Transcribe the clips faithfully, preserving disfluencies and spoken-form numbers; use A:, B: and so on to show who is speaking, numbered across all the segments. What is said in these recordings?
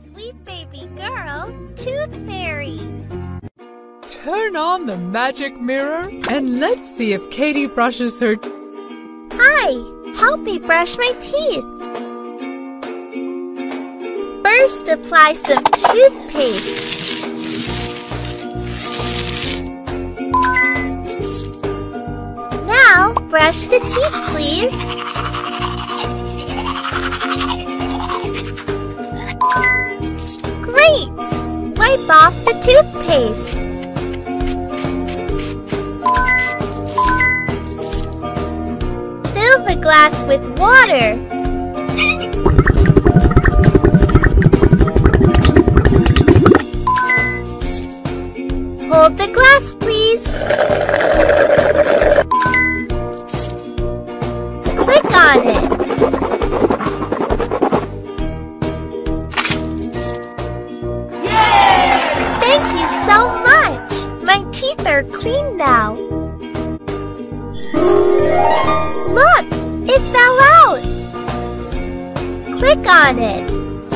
A: sweet baby girl, Tooth Fairy.
B: Turn on the magic mirror and let's see if Katie brushes her.
A: Hi, help me brush my teeth. First, apply some toothpaste. Now, brush the teeth, please. Great! Wipe off the toothpaste. Fill the glass with water. Hold the glass, please. Click on it. Yay! Thank you so much. My teeth are clean now. Look, it fell out. Click on it.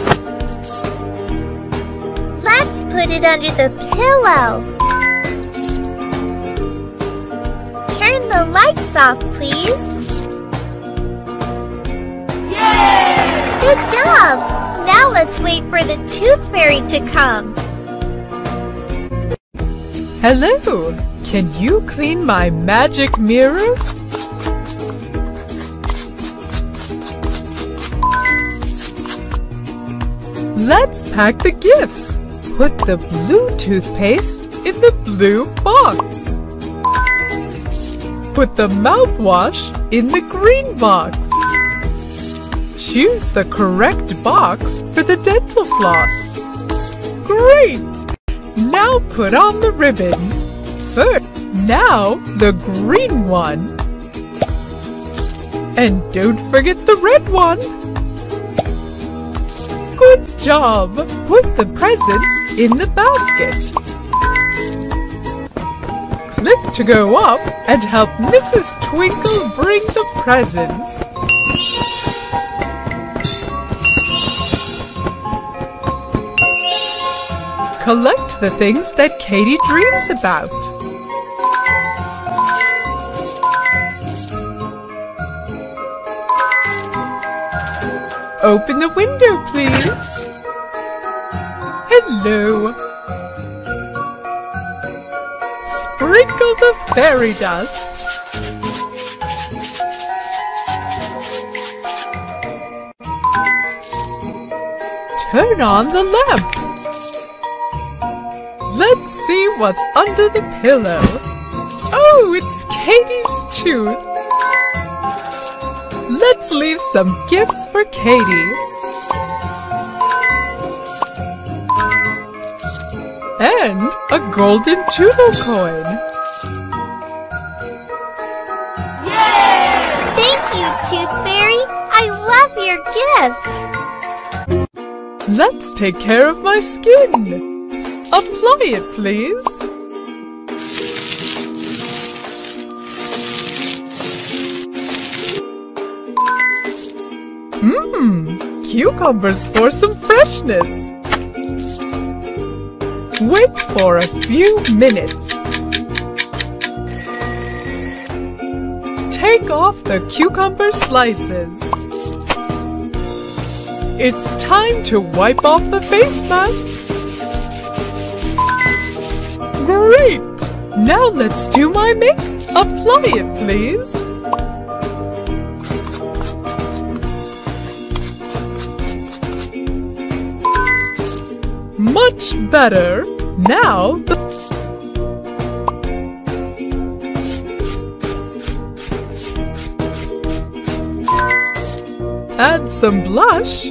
A: Let's put it under the pillow. Turn the lights off, please. Yay! Good job! Now let's wait for the Tooth Fairy to come.
B: Hello! Can you clean my magic mirror? Let's pack the gifts. Put the blue toothpaste in the blue box. Put the mouthwash in the green box. Choose the correct box for the dental floss. Great! Now put on the ribbons. First, now the green one. And don't forget the red one. Good job! Put the presents in the basket. Click to go up and help Missus Twinkle bring the presents. Collect the things that Katie dreams about. Open the window, please. Hello. Sprinkle the fairy dust. Turn on the lamp. Let's see what's under the pillow. Oh, it's Katie's tooth. Let's leave some gifts for Katie. And a golden Toodle coin.
A: Yay! Thank you, Tooth Fairy. I love your gifts.
B: Let's take care of my skin. Apply it, please. Mmm, cucumbers for some freshness. Wait for a few minutes. Take off the cucumber slices. It's time to wipe off the face mask. Great! Now let's do my makeup. Apply it, please. Much better. Now the add some blush.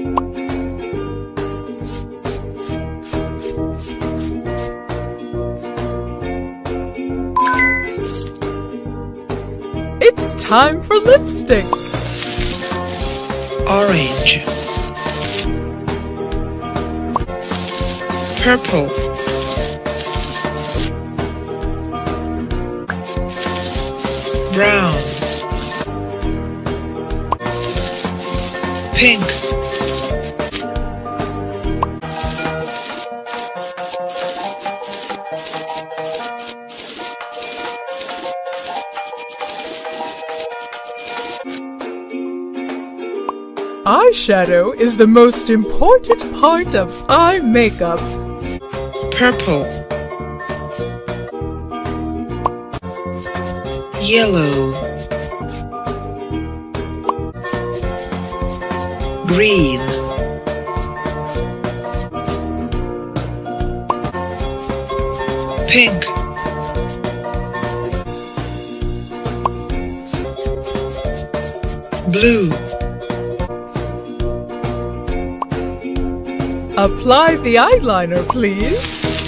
B: It's time for lipstick.
C: Orange. Purple. Brown. Pink.
B: eyeshadow is the most important part of eye makeup.
C: Purple, yellow, green, pink, blue.
B: Apply the eyeliner, please.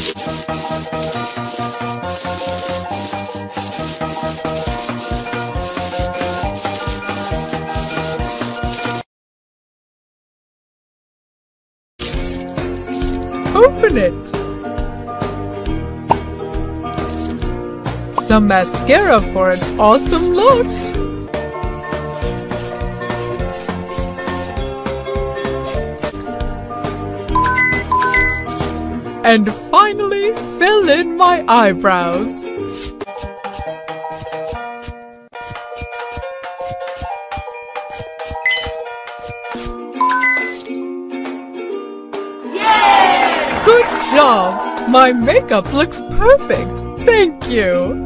B: Open it. Some mascara for an awesome look. And finally, fill in my eyebrows. Yay! Good job! My makeup looks perfect. Thank you.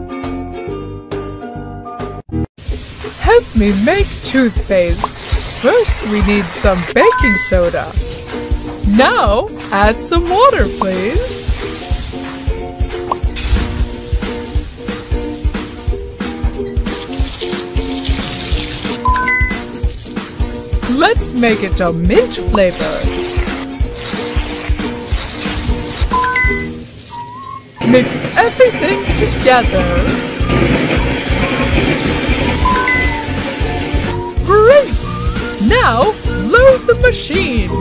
B: Help me make toothpaste. First, we need some baking soda. Now, add some water, please. Let's make it a mint flavor. Mix everything together. Great! Now, load the machine.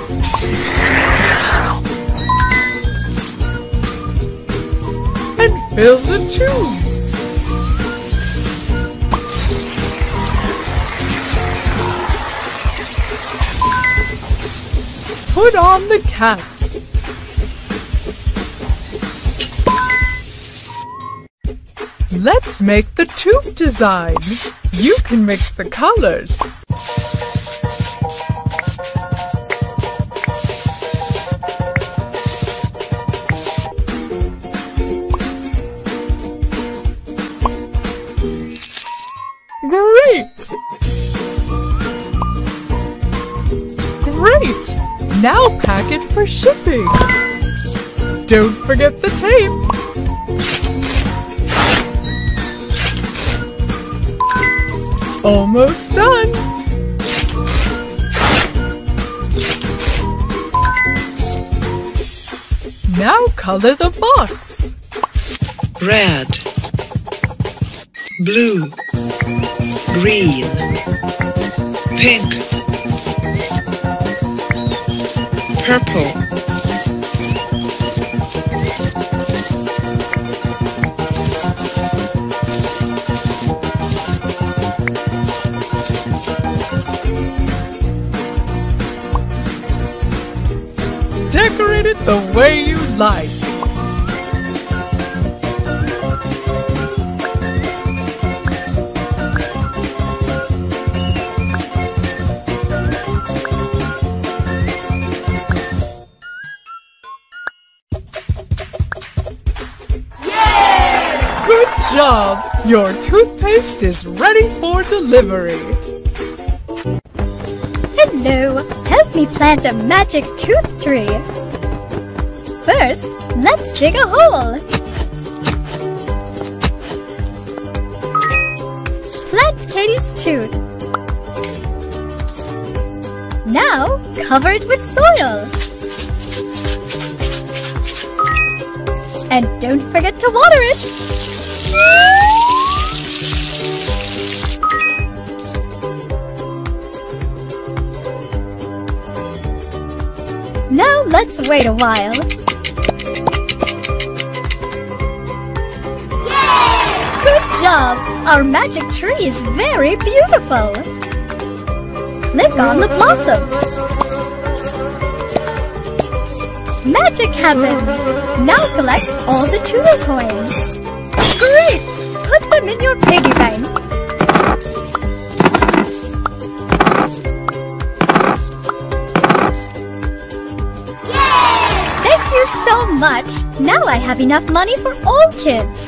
B: And fill the tubes. Put on the caps. Let's make the tube design. You can mix the colors. Great! Great! Now pack it for shipping. Don't forget the tape. Almost done. Now color the box.
C: Red, blue, green, pink, purple,
B: Decorate it the way you like. Good job! Your toothpaste is ready for delivery.
D: Hello! Help me plant a magic tooth tree. First, let's dig a hole. Plant Katie's tooth. Now, cover it with soil. And don't forget to water it. Now let's wait a while. Yay! Good job! Our magic tree is very beautiful. Click on the blossoms. Magic happens! Now collect all the Tudo coins. Great! Put them in your piggy bank. much. Now I have enough money for all kids.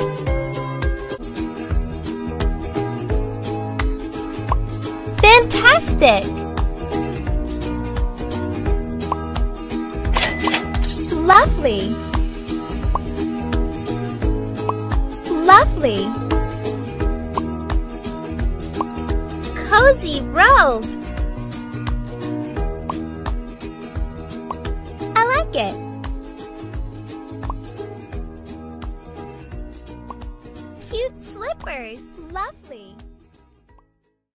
A: Fantastic!
D: Lovely. Lovely.
A: Cozy robe. I like it. Cute slippers.
D: Lovely.